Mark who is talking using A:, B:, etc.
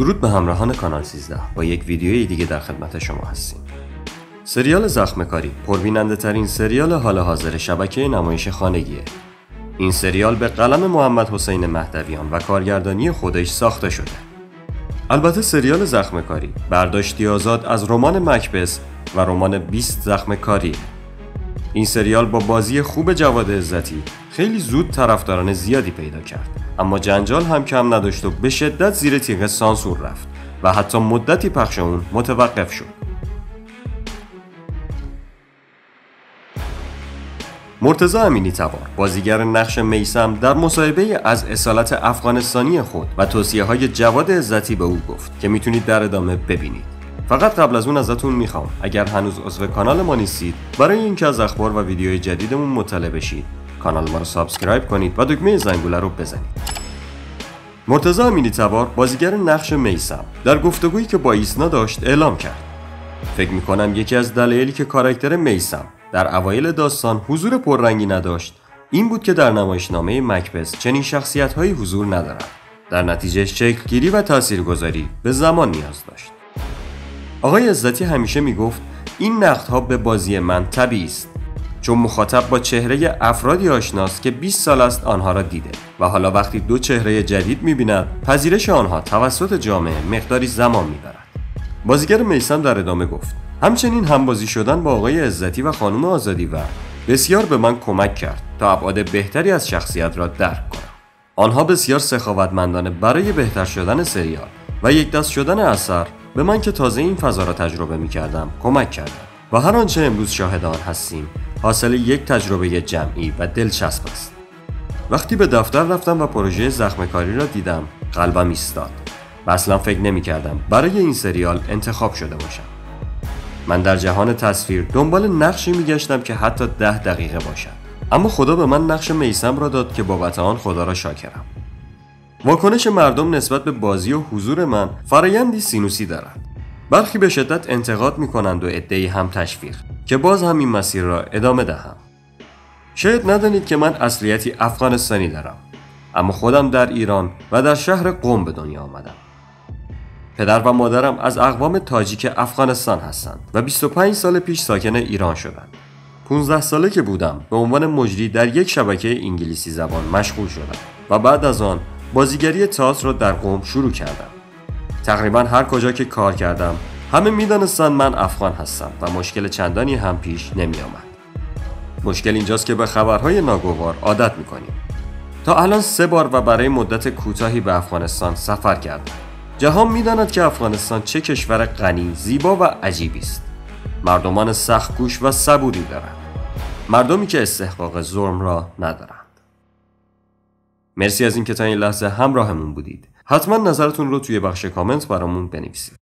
A: درود به همراهان کانال 13. با یک ویدیوی دیگه در خدمت شما هستیم. سریال زخمه‌کاری پربیننده ترین سریال حال حاضر شبکه نمایش خانگیه. این سریال به قلم محمد حسین مهدویان و کارگردانی خودش ساخته شده. البته سریال زخمه‌کاری برداشتی آزاد از رمان مکبث و رمان 20 زخمه‌کاری. این سریال با بازی خوب جواد عزتی خیلی زود طرفداران زیادی پیدا کرد، اما جنجال هم کم نداشت و به شدت زیر تیغ سانسور رفت و حتی مدتی پخش اون متوقف شد. مرتضی امینی تبار بازیگر نقش میثم در مصاحبه از اصالت افغانستانی خود و توصیه‌های جواد عزتی به او گفت که میتونید در ادامه ببینید. فقط قبل از اون ازتون میخوام اگر هنوز عضو کانال ما نیستید، برای اینکه از اخبار و ویدیوهای جدیدمون مطلع بشید کانال ما رو سابسکرایب کنید و دکمه زنگوله رو بزنید. مرتضی امینی تبار بازیگر نقش میثم در گفتگویی که با ایسنا داشت اعلام کرد: فکر میکنم یکی از دلایلی که کاراکتر میثم در اوایل داستان حضور پررنگی نداشت این بود که در نمایشنامه مکبث چنین شخصیت‌هایی حضور ندارند. در نتیجه شکل‌گیری و تاثیرگذاری به زمان نیاز داشت. آقای عزتی همیشه میگفت این نقدها به بازی من طبیعی است، چون مخاطب با چهره افرادی آشناست که 20 سال است آنها را دیده و حالا وقتی دو چهره جدید می‌بیند، پذیرش آنها توسط جامعه مقداری زمان می‌برد. بازیگر میثم در ادامه گفت: همچنین همبازی شدن با آقای عزتی و خانم آزادی‌ور بسیار به من کمک کرد تا ابعاد بهتری از شخصیت را درک کنم. آنها بسیار سخاوتمندانه برای بهتر شدن سریال و یک دست شدن اثر به من که تازه این فضا را تجربه می‌کردم کمک کردند و هر آنچه امروز شاهد آن هستیم حاصل یک تجربه جمعی و دلچسب است. وقتی به دفتر رفتم و پروژه زخمه‌کاری را دیدم، قلبم ایستاد و اصلا فکر نمی‌کردم برای این سریال انتخاب شده باشم. من در جهان تصویر دنبال نقشی می‌گشتم که حتی 10 دقیقه باشد، اما خدا به من نقش میثم را داد که بابت آن خدا را شاکرم. واکنش مردم نسبت به بازی و حضور من فرایندی سینوسی دارد. برخی به شدت انتقاد می‌کنند و عده‌ای هم تشویق که باز هم این مسیر را ادامه دهم. شاید ندانید که من اصلیتی افغانستانی دارم، اما خودم در ایران و در شهر قم به دنیا آمدم. پدر و مادرم از اقوام تاجیک افغانستان هستند و 25 سال پیش ساکن ایران شدند. 15 ساله که بودم به عنوان مجری در یک شبکه انگلیسی زبان مشغول شدم و بعد از آن بازیگری تئاتر را در قم شروع کردم. تقریبا هر کجا که کار کردم همه می‌دانستند من افغان هستم و مشکل چندانی هم پیش نمی‌آمد. مشکل اینجاست که به خبرهای ناگوار عادت می‌کنیم. تا الان 3 بار و برای مدت کوتاهی به افغانستان سفر کردم. جهان می‌داند که افغانستان چه کشور غنی، زیبا و عجیبی است. مردمان سخت‌کوش و صبوری دارند. مردمی که استحقاق ظلم را ندارند. مرسی از اینکه تا این لحظه همراهمون بودید. حتما نظرتون رو توی بخش کامنت برامون بنویسید.